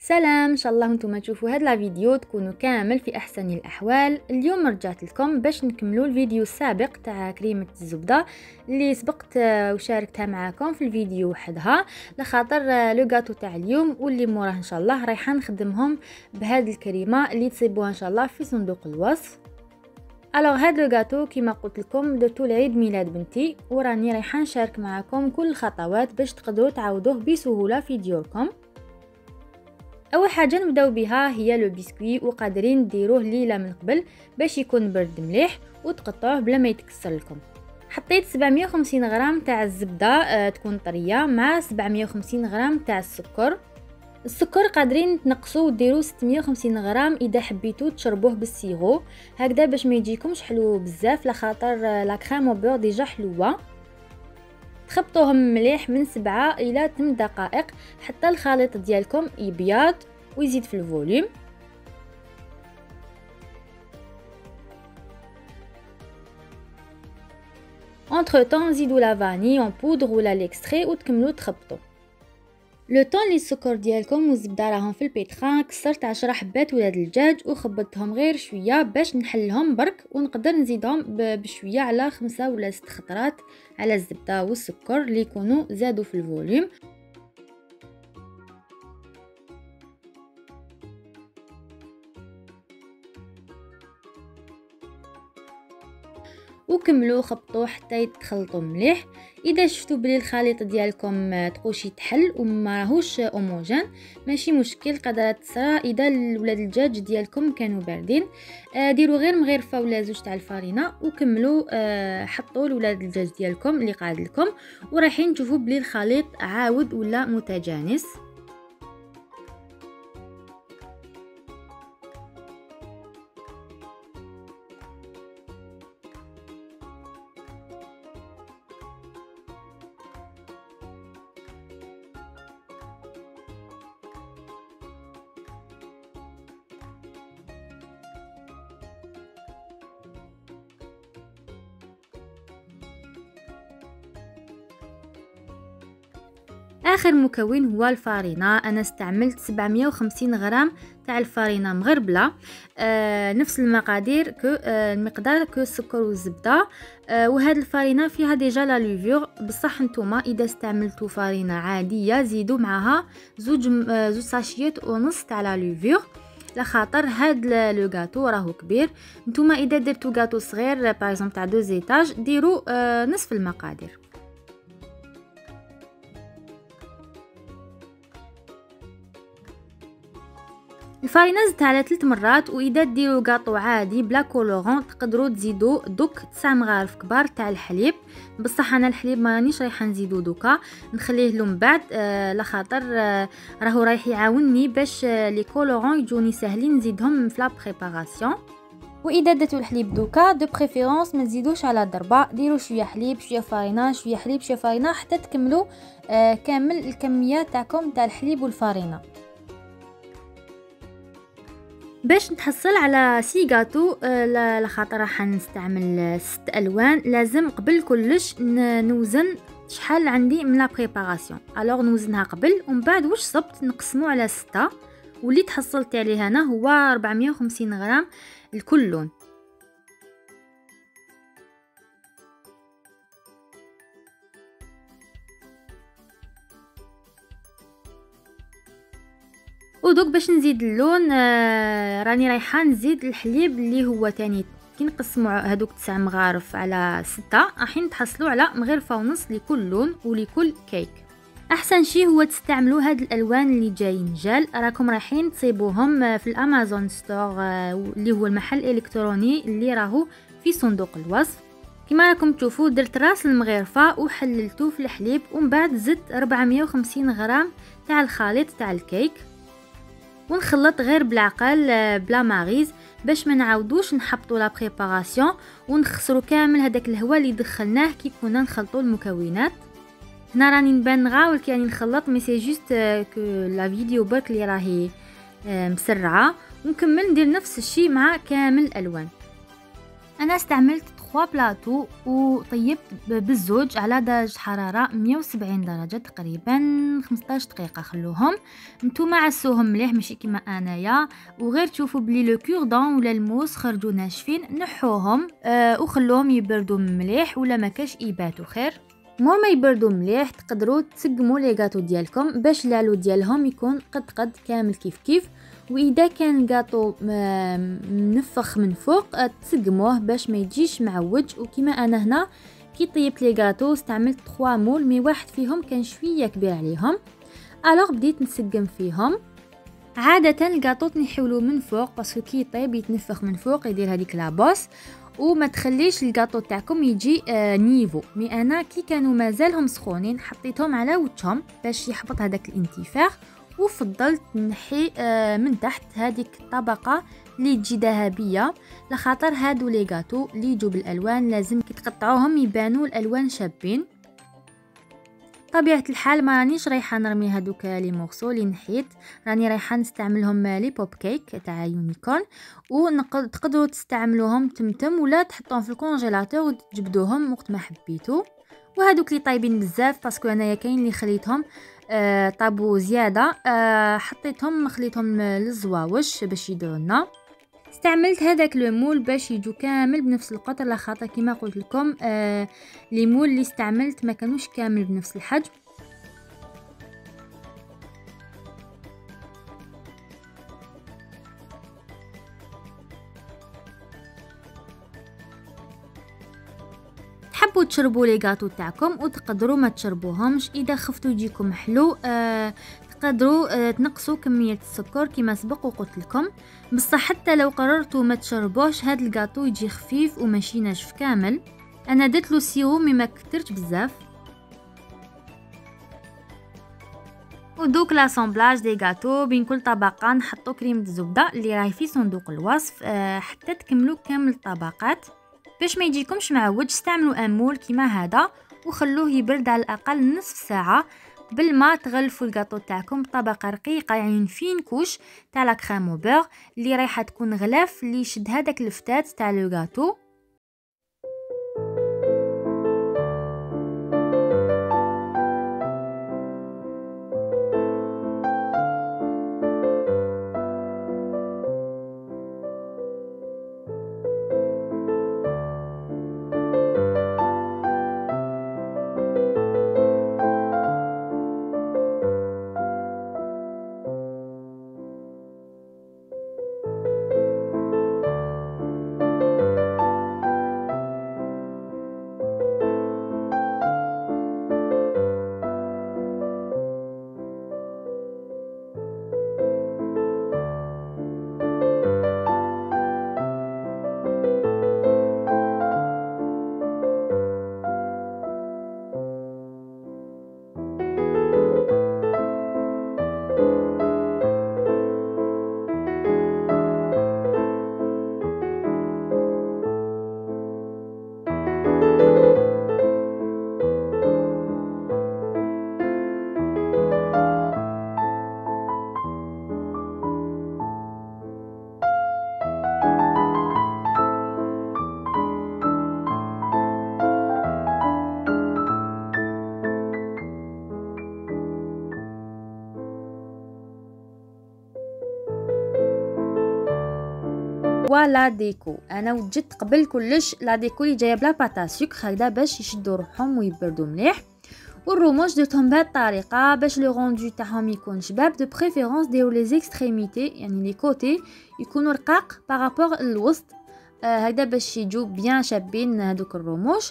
سلام، ان شاء الله نتوما تشوفوا هاد لا فيديو تكونوا كامل في احسن الاحوال. اليوم رجعت لكم باش نكملوا الفيديو السابق تاع كريمه الزبده اللي سبقت وشاركتها معكم في الفيديو وحدها، لخاطر لو غاتو تاع اليوم واللي موراه ان شاء الله رايحه نخدمهم بهاد الكريمه اللي تصيبوها ان شاء الله في صندوق الوصف. الوغ هاد لو غاتو كيما قلت لكم درتو لعيد ميلاد بنتي، وراني رايحه نشارك معكم كل الخطوات باش تقدروا تعوضوه بسهوله في ديوركم. اول حاجه نبداو بها هي لو بسكوي، وقادرين ديروه ليله من قبل باش يكون برد مليح وتقطعوه بلا ما يتكسر لكم. حطيت 750 غرام تاع الزبده تكون طريه مع 750 غرام تاع السكر قادرين تنقصوا وديروا 650 غرام اذا حبيتوا تشربوه بالسيغو هكذا باش ما يجيكمش حلو بزاف، لخاطر لا كريم او بور ديجا حلوه. تخبطوهم مليح من 7 الى 8 دقائق حتى الخليط ديالكم يبيض ويزيد في الفوليوم. entre temps زيدوا لا فاني اون بودر ولا ليكستري وتكملوا تخبطوا. لو طون اللي السكر ديالكم والزبده راهم في البيتران، كسرت 10 حبات ولاد الدجاج وخبطتهم غير شويه باش نحلهم برك، ونقدر نزيدهم بشويه على 5 ولا 6 خطرات على الزبده والسكر اللي يكونوا زادوا في الفوليوم. وكملوا خبطوا حتى يتخلطوا مليح. اذا شفتوا بلي الخليط ديالكم تقوش يتحل وما راهوش اوموجين ماشي مشكل، قادره تصرى اذا ولاد الدجاج ديالكم كانوا باردين. ديروا غير مغرفه ولا زوج تاع الفرينه وكملوا حطوا لولاد الدجاج ديالكم اللي قاعد لكم، ورايحين تشوفوا بلي الخليط عاود ولا متجانس. اخر مكون هو الفرينه. انا استعملت 750 غرام تاع الفرينه مغربله، نفس المقادير المقدار كو السكر والزبده. وهاد الفرينه فيها ديجا لا لوفور، بصح نتوما اذا استعملتوا فرينه عاديه زيدوا معها زوج ساشيات ونص تاع لا لوفور، لخاطر هاد لو غاتو راهو كبير. نتوما اذا درتو غاتو صغير باغ اكزومبل تاع 2 ايطاج ديروا نصف المقادير. الفرينه زدتها على 3 مرات، واذا ديروا غاطو عادي بلا كولورون تقدروا تزيدوا دوك 9 مغارف كبار تاع الحليب، بصح انا الحليب ما رانيش رايحه نزيدو دوكا، نخليه له من بعد لخاطر راهو رايح يعاونني باش لي كولورون يجوني ساهلين نزيدهم في لا بريباراسيون. واذا درتوا الحليب دوكا دو بريفيرونس ما تزيدوش على ضربه، ديروا شويه حليب شويه فرينه شويه حليب شويه فرينه حتى تكملوا كامل الكميه تاعكم تاع الحليب والفرينه. باش نتحصل على سي غاتو لخاطر راح نستعمل 6 الوان، لازم قبل كلش نوزن شحال عندي من لا بريباراسيون. الوغ نوزنها قبل ومن بعد واش صبت نقسمو على 6، واللي تحصلت عليه انا هو 450 غرام لكل لون. ودوك باش نزيد اللون راني رايحه نزيد الحليب اللي هو تاني كي نقسموا هذوك 9 مغارف على 6 راح تحصلوا على مغرفه ونص لكل لون ولكل كيك. احسن شيء هو تستعملوا هاد الالوان اللي جايين جال، راكم رايحين تصيبوهم في الامازون ستور اللي هو المحل الالكتروني اللي راهو في صندوق الوصف. كما راكم تشوفوا درت راس المغرفه وحللته في الحليب، ومن بعد زدت 450 غرام تاع الخليط تاع الكيك، ونخلط غير بالعقل بلا ماريز باش ما نعاودوش نحطوا لا بريباراسيون ونخسروا كامل هذاك الهواء اللي دخلناه كي كنا نخلطوا المكونات. هنا راني نبان غاول كي راني نخلط، مي سي جوست كو لا فيديو برك اللي راهي مسرعه، ونكمل ندير نفس الشيء مع كامل الالوان. انا استعملت 3 بلاطو وطيبت بالزوج على درجه حراره 170 درجه تقريبا 15 دقيقه. خلوهم نتوما عسوهم مليح ماشي كيما انايا، وغير تشوفوا بلي لو كوردون ولا الموس خرجوا ناشفين نحوهم وخلوهم يبردوا مليح ولا ما كاش يباتوا خير. مور ما يبردوا مليح تقدروا تسقموا لي غاتو ديالكم باش العلو ديالهم يكون قد كامل كيف. واذا كان الكاطو منفخ من فوق تسقموه باش ما يجيش معوج. وكما انا هنا كي طيبت لي غاتو استعملت 3 مول، مي واحد فيهم كان شويه كبير عليهم، الوغ بديت نسقم فيهم. عاده الكاطو نحيولو من فوق باسكو كي يطيب يتنفخ من فوق يدير هذيك لابوس وما تخليش الكاطو تاعكم يجي نيفو. مي انا كي كانوا مازالهم سخونين حطيتهم على وجههم باش يحبط هذاك الانتفاخ، وفضلت نحي من تحت هذيك الطبقه اللي تجي ذهبيه، لخاطر هادو لي غاتو اللي يجوا بالالوان لازم كي تقطعوهم يبانوا الالوان شابين. طبيعه الحال ما رانيش رايحه نرمي هادوك لي مورسو اللي نحيت، راني رايحه نستعملهم لي بوب كيك تاع يونيكورن، وتقدروا تستعملوهم تمتم ولا تحطوهم في الكونجيلاتور وتجبدوهم وقت ما حبيتو. وهادوك اللي طايبين بزاف باسكو انايا كاين اللي خليتهم طابو زياده حطيتهم خليتهم للزواوش باش يدعونا. استعملت هذاك لو مول باش يجو كامل بنفس القطر، لخاطر كما قلت لكم لي مول اللي استعملت ما كانوش كامل بنفس الحجم. تحبوا تشربوا لي غاتو تاعكم وتقدروا ما تشربوهمش، اذا خفتوا يجيكم حلو تقدروا تنقصوا كميه السكر كما سبق وقلت لكم. بصح حتى لو قررتوا ما تشربوش هاد الغاتو يجي خفيف وماشي ناشف كامل. انا درت له سيروم ما كثرتش بزاف. ودوك لاسامبلاج دي غاتو بين كل طبقه نحطوا كريمه الزبده اللي راهي في صندوق الوصف حتى تكملوا كامل الطبقات. باش ما يجيكمش معوج استعملوا امول كيما هذا وخلوه يبرد على الاقل نصف ساعه قبل ما تغلفوا الكاطو تاعكم بطبقه رقيقه، يعني فين كوش تاع لا كريم او بور اللي رايحه تكون غلاف اللي يشد هذاك الفتات تاع لو كاطو. ولا ديكو انا وجدت قبل كلش لا ديكو اللي جايه بلا باتا سكر هكذا باش يشدوا روحهم ويبردوا مليح. والرموش درتهم بهذه الطريقه باش لو روندو تاعهم يكون شباب. دو بريفيرونس ديروا لي زيكستريميتي يعني لي كوتي يكونوا رقاق بارابور الوسط هكذا باش يجوا بيان شابين هذوك الرموش.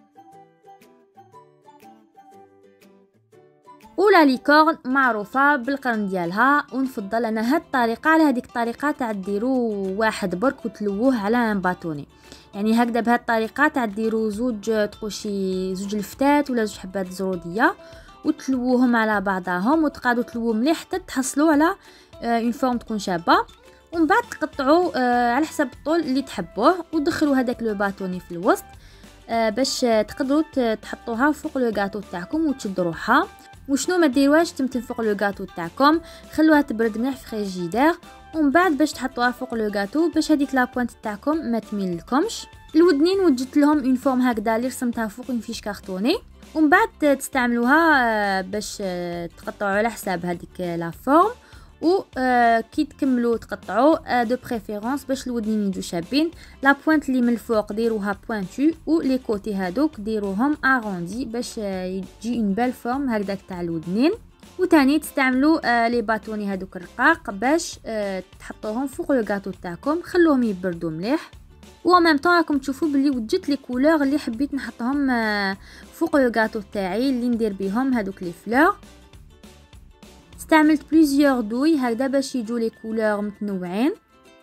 ولا ليكورن معروفه بالقرن ديالها، ونفضل انا هاد الطريقه على هذيك الطريقه تاع ديروا واحد برك وتلووه على باتوني، يعني هكذا بهاد الطريقه تاع ديروا زوج تقوشي زوج الفتات ولا زوج حبات زروديه وتلووهم على بعضهم وتقعدوا تلووهم مليح حتى تحصلوا على اون فورم تكون شابه. ومن بعد تقطعوا على حسب الطول اللي تحبوه ودخلوا هذاك لو باتوني في الوسط باش تقدروا تحطوها فوق لو غاتو تاعكم وتشدوا روحها. وشنو ما ديروهاش تمتن فوق لو غاتو تاعكم، خلوها تبرد مليح في فريجيدير ومن بعد باش تحطوها فوق لو غاتو باش هذيك لا بوينت تاعكم ما تميل لكمش. الودنين وجدت لهم اون فورم هكذا اللي رسمتها فوق اون فيش كارطوني، ومن بعد تستعملوها باش تقطعوا على حساب هذيك لا فورم. و كي تكملوا تقطعوا دو بريفيرونس باش الودنين يجوا شابين. لا بوينت اللي من الفوق ديروها بوينتو، و لي كوتي هذوك ديروهم اروندي باش يجي اون بال فورم هكذاك تاع الودنين. وتاني تستعملوا لي باتوني هذوك الرقاق باش تحطوهم فوق لو غاتو تاعكم، خلوهم يبردوا مليح. و ميم طون راكم تشوفوا بلي وجدت لي كولور اللي حبيت نحطهم فوق لو غاتو تاعي اللي ندير بهم هذوك لي فلور. استعملت بليزيور دوي هكذا باش يجوا لي كولور متنوعين.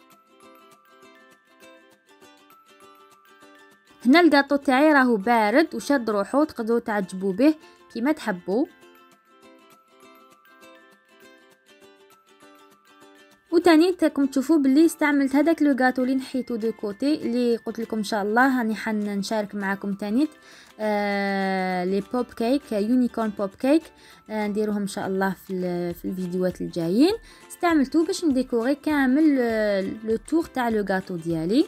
هنا الكاطو تاعي راهو بارد وشاد روحو، تقدروا تعجبوا به كيما تحبوا. وتاني راكم تشوفوا باللي استعملت هذاك لو غاتو اللي نحيتو دو كوتي اللي قلت لكم ان شاء الله راني حنشارك معكم تاني لي بوب كيك يونيكورن بوب كيك نديروهم ان شاء الله في الفيديوهات الجايين. استعملته باش نديكوري كامل لو تور تاع لو غاتو ديالي.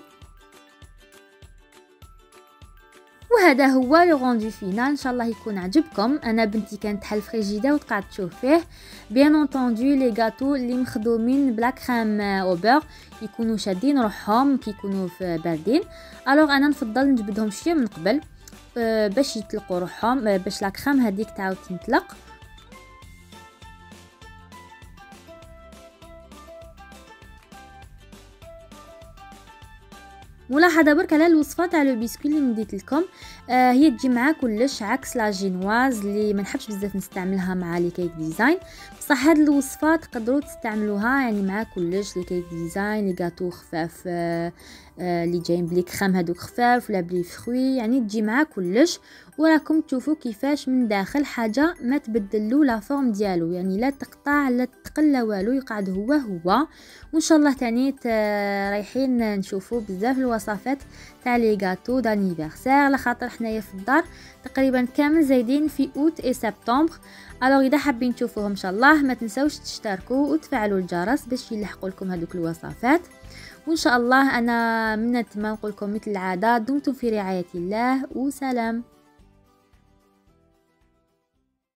وهذا هو لو روندو فينال، ان شاء الله يكون عجبكم. انا بنتي كانت حل فريجيدا وتقعد تشوف فيه. بيان اونطوندو لي غاتو اللي مخدومين بلا كريم او بور يكونوا شادين روحهم كي يكونوا باردين. الوغ انا نفضل نجبدهم شويه من قبل باش يطلقوا روحهم، باش لا كريم هذيك تعاود تنطلق. ملاحظه برك على الوصفه تاع لو بسكويت اللي نديت لكم، هي تجي مع كلش عكس لا جينواز اللي ما نحبش بزاف نستعملها مع لي كيك ديزاين. بصح هاد الوصفه تقدروا تستعملوها يعني مع كلش لي كيك ديزاين، لي غاتو خفاف اللي جايين بلي كريم هذوك خفاف ولا بلي فروي، يعني تجي مع كلش. وراكم تشوفوا كيفاش من داخل حاجه ما تبدلوا لا فورم ديالو، يعني لا تقطع لا تقل لا والو، يقعد هو. وان شاء الله تاني رايحين نشوفوا بزاف الوصفات تاع لي غاتو دانيفرسير، على خاطر حنايا في الدار تقريبا كامل زايدين في اوت اي سبتمبر. الوغ اذا حابين تشوفوهم ان شاء الله ما تنسوش تشتركوا وتفعلوا الجرس باش يلحقوا لكم هذوك الوصفات. وان شاء الله انا من نتمنى نقول لكم مثل العاده دمتم في رعايه الله وسلام.